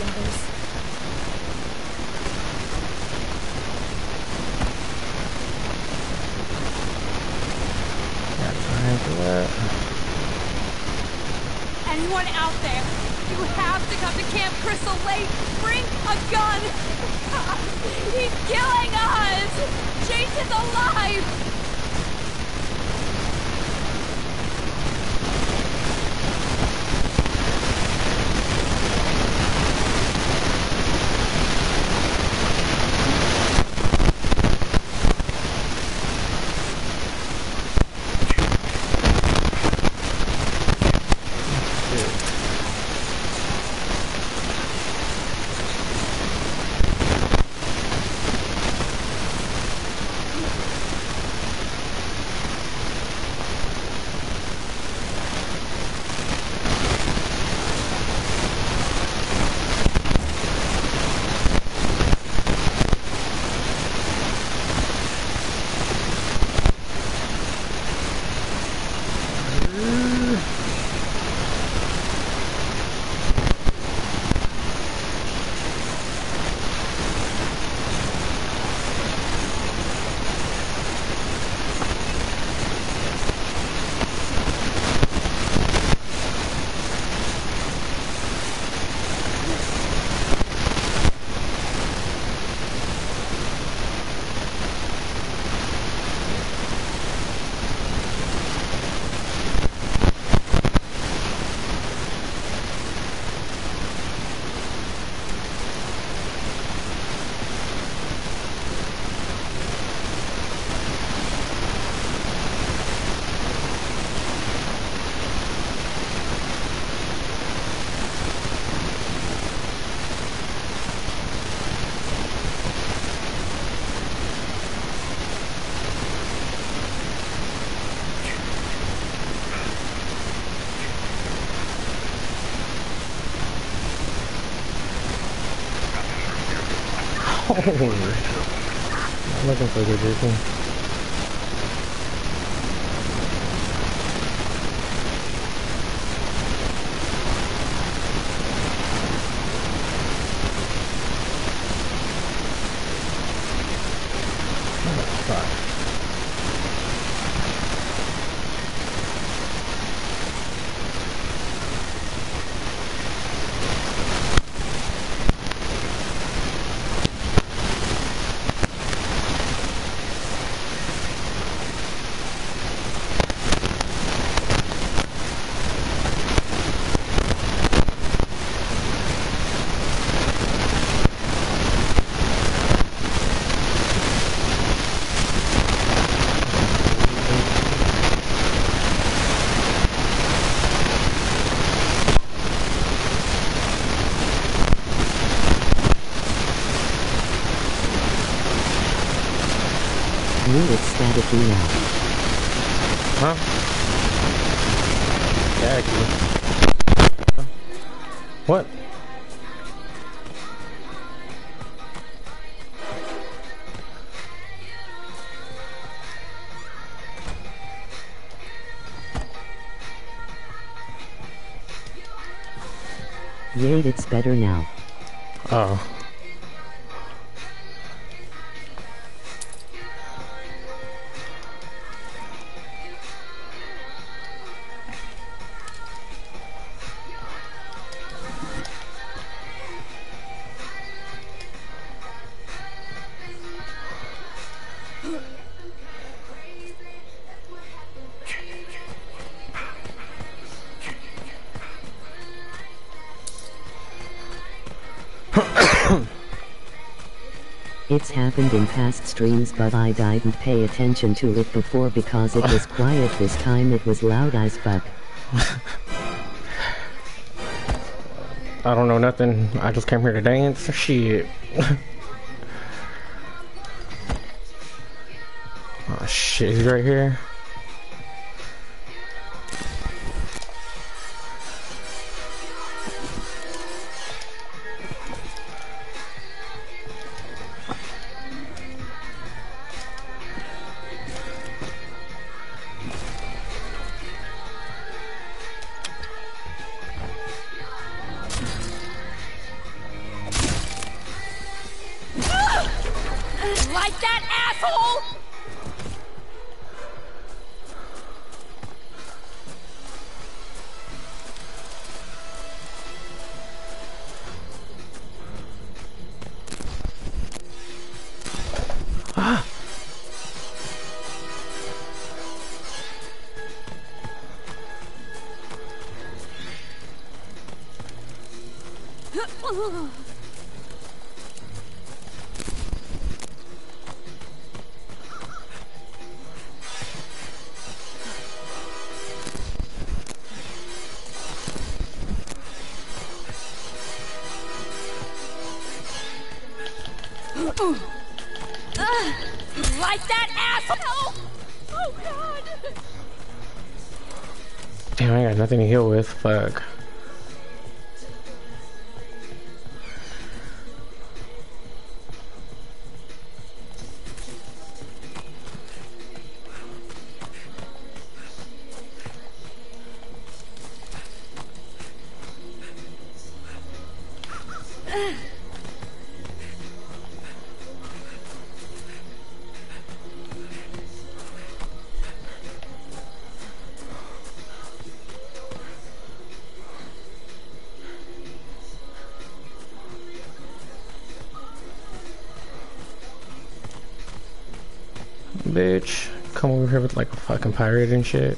gators. Anyone out there? You have to come to Camp Crystal Lake. Bring a gun. He's killing us. Chase is alive. I'm looking for the vehicle. It's static now. Huh? Static. What? Yay, it's better now. Oh. It's happened in past streams, but I didn't pay attention to it before because it was quiet. This time it was loud as fuck. I don't know nothing. I just came here to dance. Shit. Oh shit, he's right here. like that, asshole? Ah! Like that, asshole? Oh, God. Damn, I got nothing to heal with. Fuck. Bitch, come over here with like a fucking pirate and shit.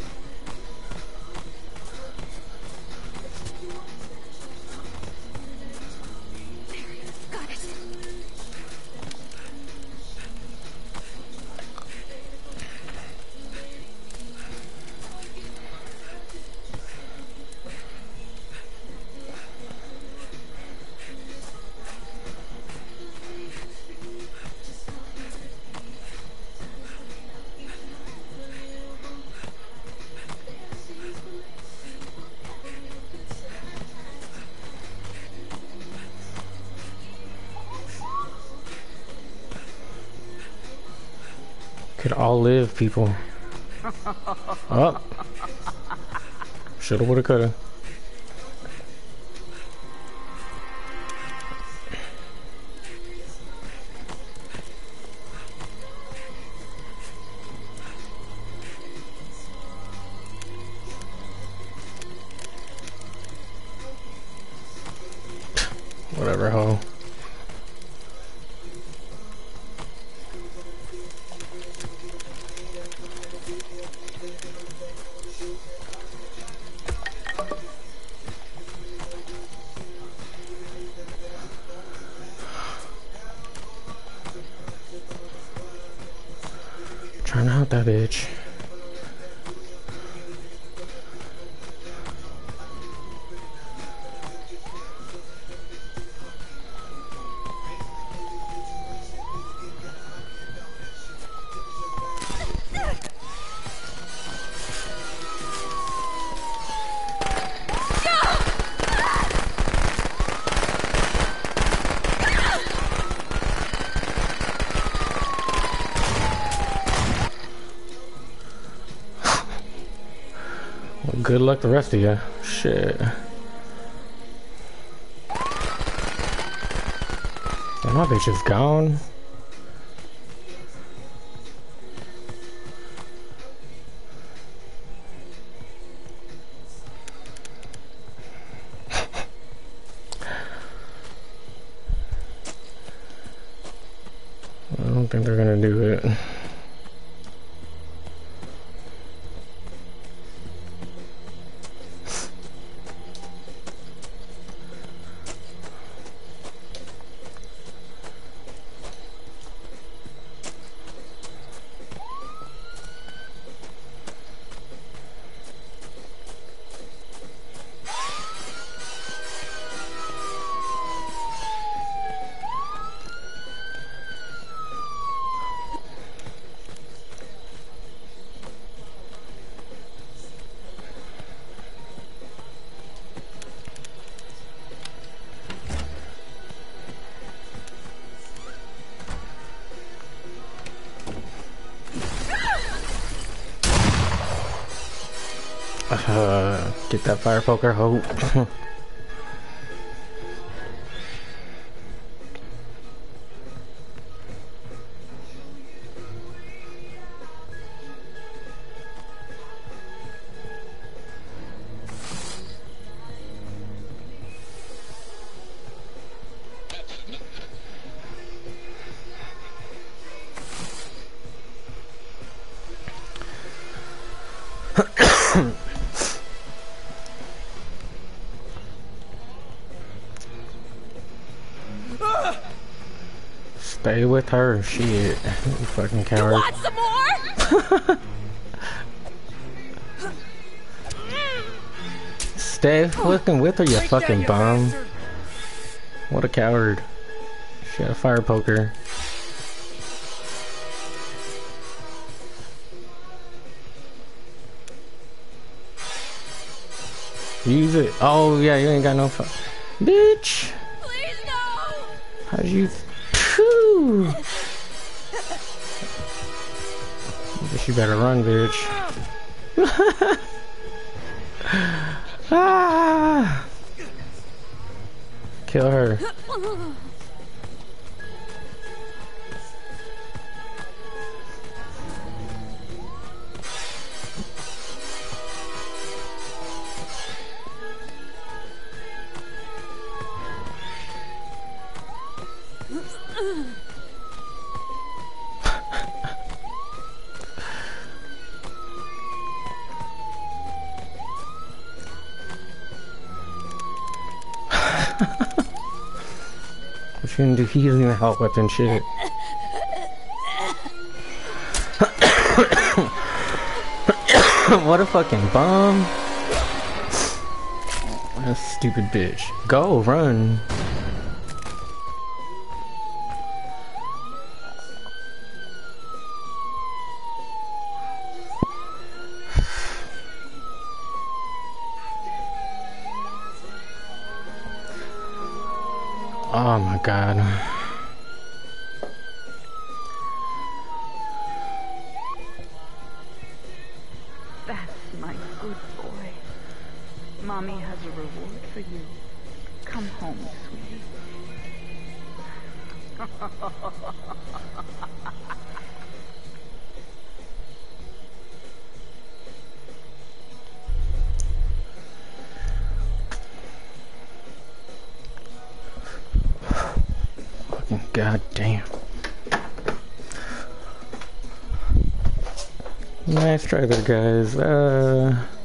Could all live, people. Oh. Shoulda, woulda, coulda. Whatever, ho. Trying to hunt that bitch. Well, good luck the rest of you. Shit. Damn, my bitch is gone. I don't think they're gonna do it. Get that fire poker, hope. Stay with her, shit. You fucking You coward. want some more? Stay fucking with her, you fucking bum. What a coward. She had a fire poker. Use it. Oh yeah, you ain't got no fire. Bitch! Please no! How'd you... Phew! Guess you better run, bitch. Ah! Kill her. What you gonna do? He doesn't even help with and shit. What a fucking bum. That stupid bitch. Go, run. Oh my god. That's my good boy. Mommy has a reward for you. Come home, sweetie. Fucking goddamn. Nice try there, guys.